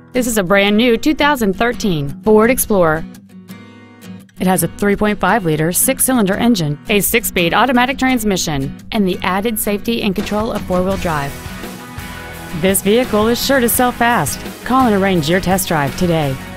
This is a brand new 2013 Ford Explorer. It has a 3.5-liter six-cylinder engine, a 6-speed automatic transmission, and the added safety and control of four-wheel drive. This vehicle is sure to sell fast. Call and arrange your test drive today.